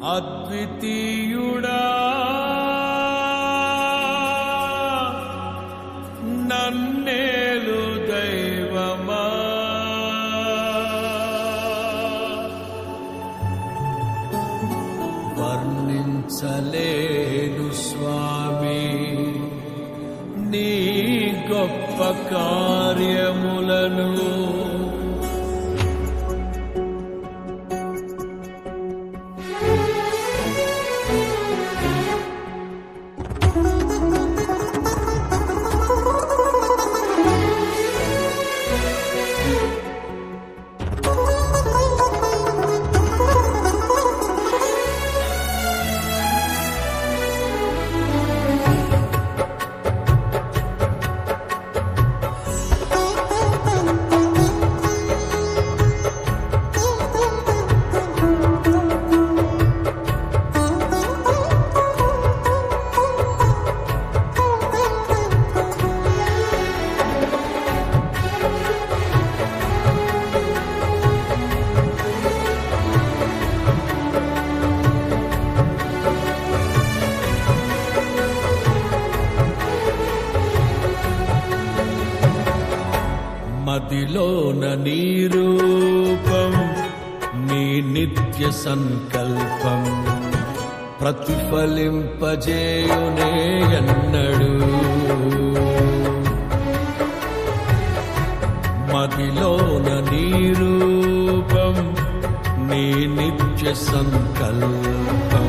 అద్వితీయుడా నన్నేలు దైవమా వర్ణించలేను స్వామి నీ గొప్ప కార్యములను మదిలోన నీ రూపం నీ నిత్య సంకల్పం ప్రతిఫలింపజేయునే ఎన్నడు మదిలోన నీ రూపం నీ నిత్య సంకల్పం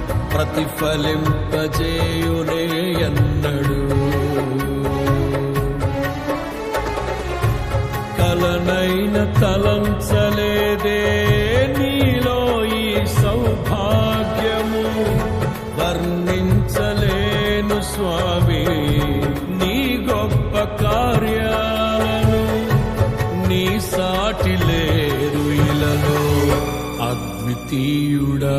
ప్రతిఫలింపజేయునే ఎన్నడు కలనైన తలంచలేదే నీలో ఈ సౌభాగ్యము వర్ణించలేను స్వామి నీ గొప్ప కార్యాలను నీ సాటి లేరు ఇలలో అద్వితీయుడా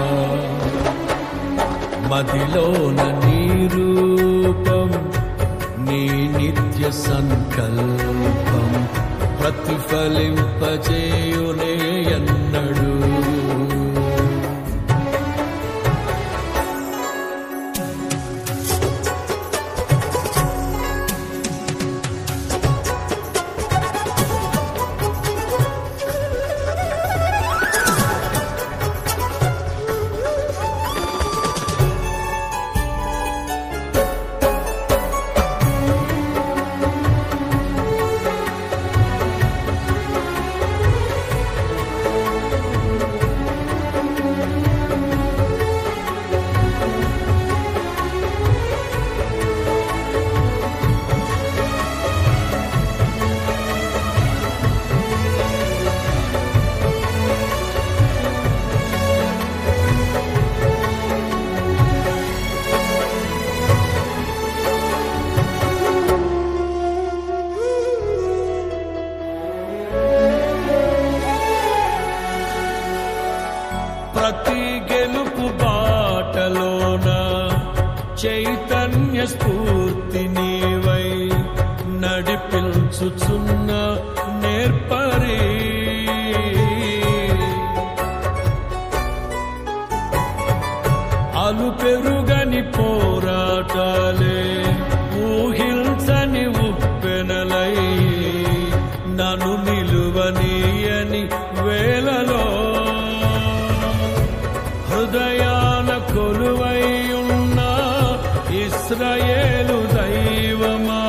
మదిలోన నీ రూపం నీ నిత్య సంకల్పం ప్రతిఫలింపజేయునే ఎన్నడు ప్రతి గెలుపు బాటలోన చైతన్య స్ఫూర్తి నీవై నడిపించుచున్న నేర్పరి అలు పెరుగని పోరాటాలే ఊహించని ఉప్పెనలై నన్ను నిలువనీయని వేళలో హృదయాన కొలువైయున్న ఇశ్రాయేలు దైవమా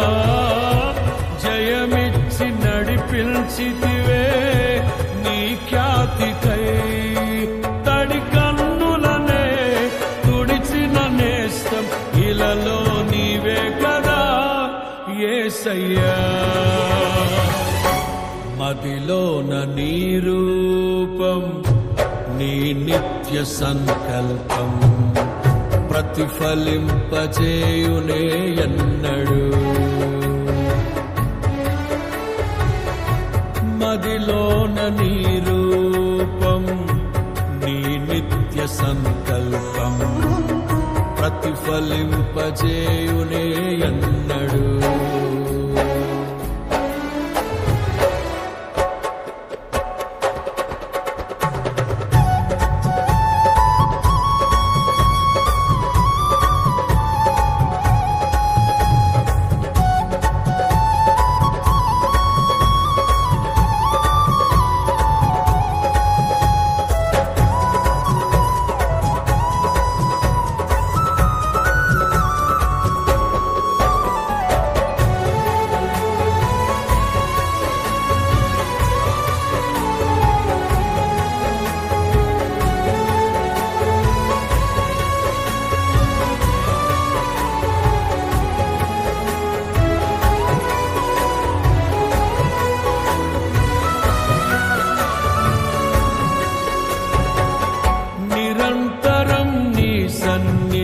జయమిచ్చి నడిపించితివే నీ ఖ్యాతికై తడి కన్నులనే తుడిచిన నేస్తం ఇలలో నీవే కదా యేసయ్యా మదిలోన నీ రూపం నీ నిత్య సంకల్పం ప్రతిఫలింపజేయునే ఎన్నడు మదిలోన నీ రూపం నీ నిత్య సంకల్పం ప్రతిఫలింపజేయునే ఎన్నడు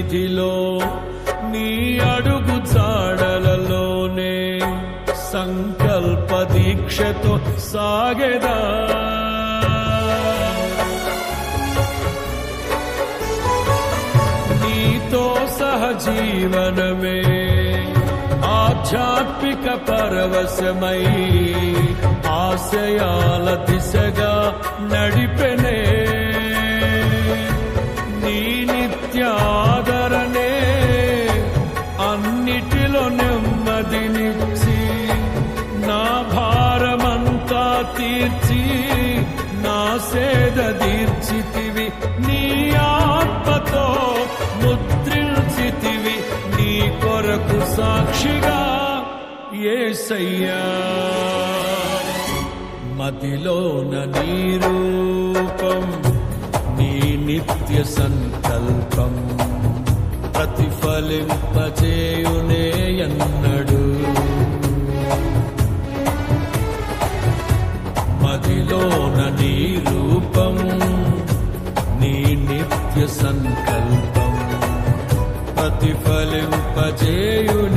సన్నిధిలో నీ అడుగు జాడలలోనే సంకల్ప దీక్షతో సాగెదా. నీతో సహజీవనమే ఆధ్యాత్మిక పరవశమై ఆశయాల దిశగా నడిపెనే. నీ నిత్యాదరణే అన్నిటిలో నెమ్మదినిచ్చి నా భారమంతా తీర్చి నా సేద తీర్చితివి. నీ ఆత్మతో ముద్రించితివి నీ కొరకు సాక్షిగా యేసయ్యా. మదిలోన నీ రూపం నీ నిత్య సంకల్పం ప్రతిఫలింపజేయునే ఎన్నడు. మదిలోన నీ రూపం నీ నిత్య సంకల్పం ప్రతిఫలింపజేయునే